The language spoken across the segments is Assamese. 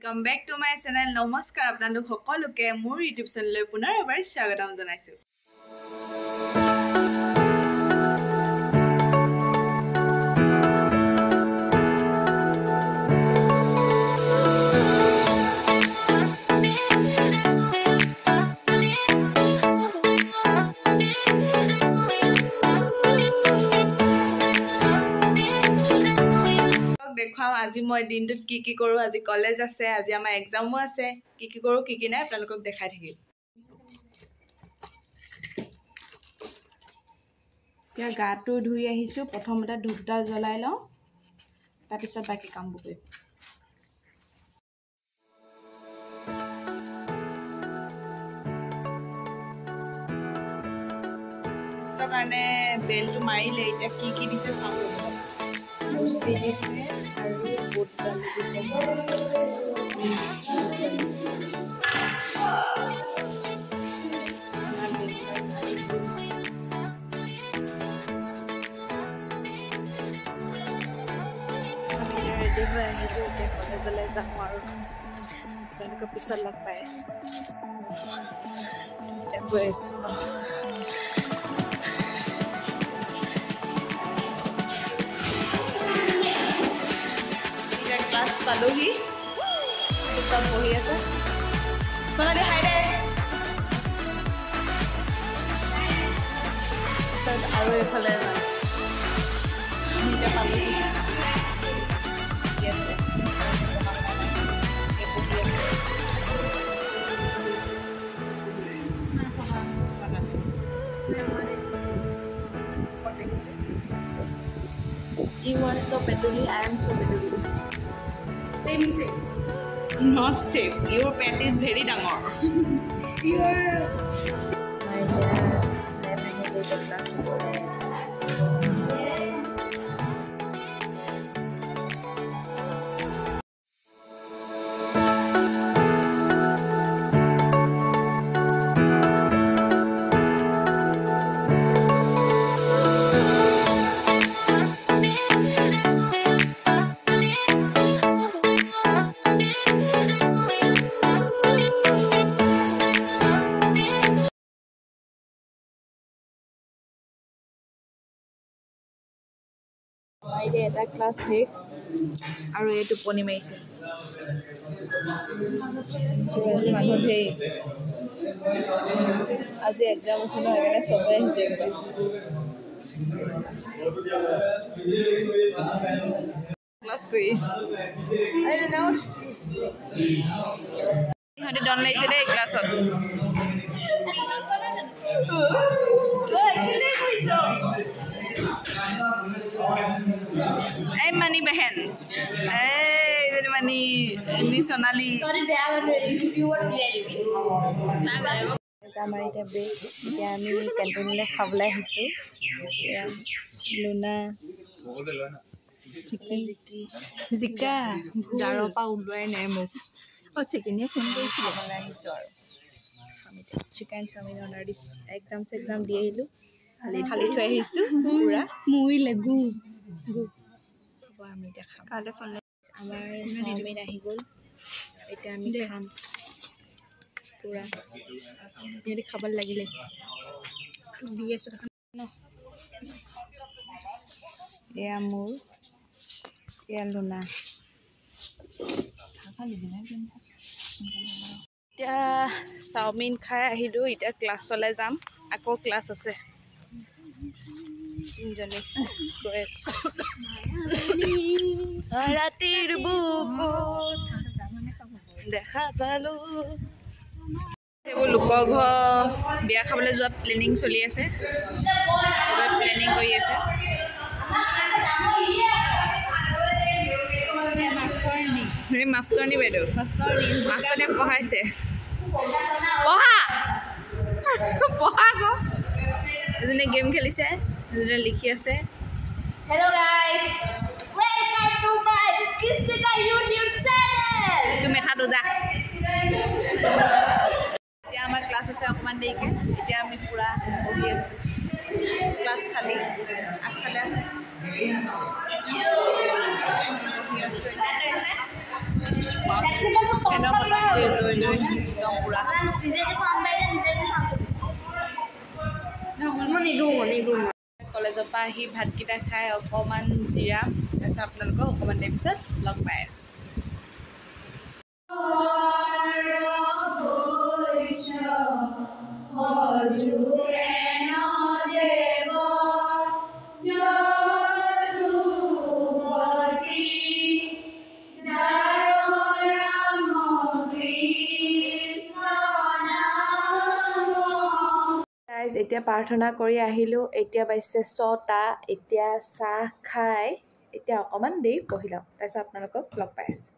Welcome back to my channel. Namaskar আপোনালোক সকলোকে মোৰ YouTube channel পুনৰ এবাৰ স্বাগতম জনাইছো। দেখাও আজি মই দিনটোত কি কৰো আজি কলেজ আছে আজি আমাৰ এক্সামও আছে কি কৰো কি নাই আপোনালোকক দেখাই থাকিম এতিয়া গাটো ধুই আহিছো প্ৰথমতে ধূপডাল জ্বলাই লওঁ তাৰ পিছত বাকি কামবোৰ কৰিম ইস্তৰ কাৰণে বেলটো মাৰিলে এতিয়া কি দিছে চাওঁ লুচি দিছে আৰু বুট দালি দিছে ৰেডি হৈ আহিলোঁ এতিয়া কলেজলৈ যাম আৰু তেওঁলোকৰ পিছত লগ পাই আছোঁ এতিয়া গৈ আছোঁ পালোহি সব বহি আছে সোনালি হাই দে আৰু এইফালে এতিয়া পালোহি You are so petuli, I am so petuli. Same. Not same. Your pet is very dangor. Your. My dad, এটা ক্লাছ শেষ আৰু এই টোপনি মাৰিছে মানুহ ধেই আজি এক্সাম আছে ন সেইকাৰণে চবেই আহিছে ক্লাছ কৰি ইহঁতে ডন লাগিছে দেই ক্লাছত এই মানি বেহেন এই মানি নি সোনালি আমাৰ এতিয়া ব্ৰেক এতিয়া আমি কেণ্টিনলৈ খাবলৈ আহিছোঁ লুনা জিকা জাৰৰ পৰা ওলোৱাই নাই মোক চিকেনিয়ে ফোন কৰিছিলে মানে আহিছোঁ আৰু আমি চিকেন চাওমিন অৰ্ডাৰ দিছোঁ এক্সাম দি আহিলোঁ খালি থৈ আহিছোঁ পুৰা মৰিলে গু আমি এতিয়া খাম আমাৰ চাওমিন আহি গ'ল এতিয়া আমি খাম পুৰা সিহঁতি খাব লাগিলে দি আছোঁ ন এয়া মোৰ এয়া লুনা এতিয়া চাওমিন খাই আহিলোঁ এতিয়া ক্লাছলৈ যাম আকৌ ক্লাছ আছে গৈ আছোঁ ৰাতিৰ বুকুত দেখা পালোঁ এইবোৰ লোকৰ ঘৰ বিয়া খাবলৈ যোৱা প্লেনিং চলি আছে প্লেনিং কৰি আছে মাষ্টৰনী বাইদেউ মাষ্টৰনীয়ে পঢ়াইছে পঢ়া আকৌ এজনে গেম খেলিছে এজনে লিখি আছে hello' guys welcome to my Krishtika YouTube channel তুমি খাটো যা এতিয়া আমাৰ ক্লাছ আছে অকণমান দেৰিকৈ এতিয়া আমি পুৰা বহি আছোঁ ক্লাছ খালি আগফালে আছে বহি আছোঁ ফেনৰ বতাহ লৈ লৈ একদম পুৰা কলেজৰ পৰা আহি ভাতকেইটা খাই অকণমান জিৰাম তাৰপিছত আপোনালোকক অকণমান দেৰি পিছত লগ পাই আছোঁ এতিয়া প্ৰাৰ্থনা কৰি আহিলোঁ এতিয়া বাজিছে 6টা এতিয়া চাহ খাই এতিয়া অকণমান দেৰি বহি লওঁ তাৰপিছত আপোনালোকক লগ পাই আছোঁ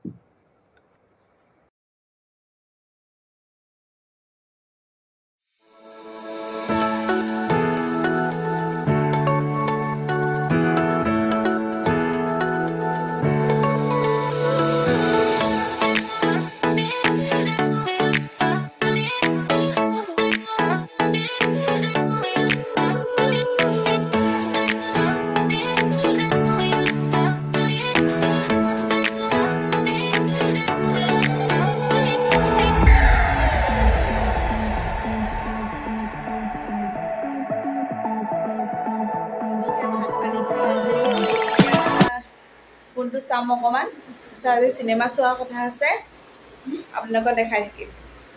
ফোনটো চাম অকণমান তাৰপিছত আজি চিনেমা চোৱাৰ কথা আছে আপোনালোকক দেখাই থাকিম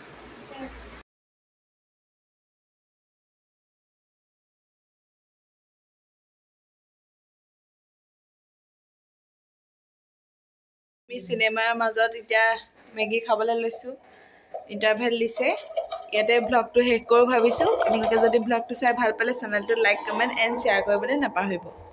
আমি চিনেমাৰ মাজত এতিয়া মেগী খাবলৈ লৈছোঁ ইণ্টাৰভেল দিছে ইয়াতে ব্লগটো শেষ কৰোঁ ভাবিছোঁ আপোনালোকে যদি ব্লগটো চাই ভাল পালে চেনেলটো লাইক কমেণ্ট এণ্ড শ্বেয়াৰ কৰিবলৈ নাপাহৰিব